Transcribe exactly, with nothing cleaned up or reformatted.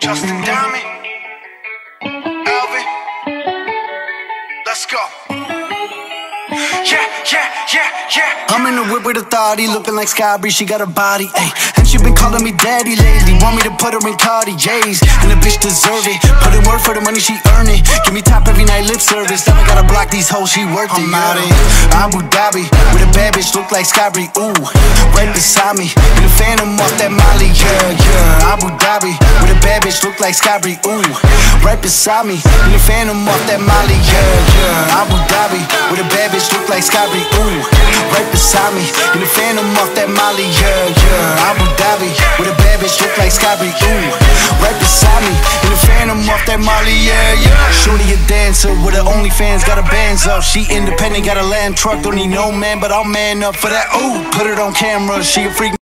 Justin Diamond, Alvin, let's go. Yeah, yeah, yeah, yeah. I'm in the whip with a thotty, looking like Skybri, she got a body, ayy. And she been calling me daddy lately, want me to put her in Cartiers. And the bitch deserve it, put in work for the money, she earn it. Give me top every night, lip service, then I gotta block these hoes, she worth it. I'm out in Abu Dhabi, with a bad bitch, look like Skybri, ooh. Right beside me, in the Phantom off that Molly, yeah, yeah. Abu Dhabi, with a bad bitch, look like Skybri, ooh. Right beside me, in the Phantom off that Molly, yeah, yeah. Abu Dhabi, with a bad bitch, look like Skybri, ooh. Right beside me, in the Phantom off that Molly, yeah, yeah. Abu Dhabi, with a bad bitch, look like Skybri, ooh. Right beside me, in the Phantom off that Molly, yeah, yeah. Shorty a dancer with her OnlyFans, got her bands up. She independent, got a land truck, don't need no man, but I'll man up for that. Ooh, put it on camera, she a freak.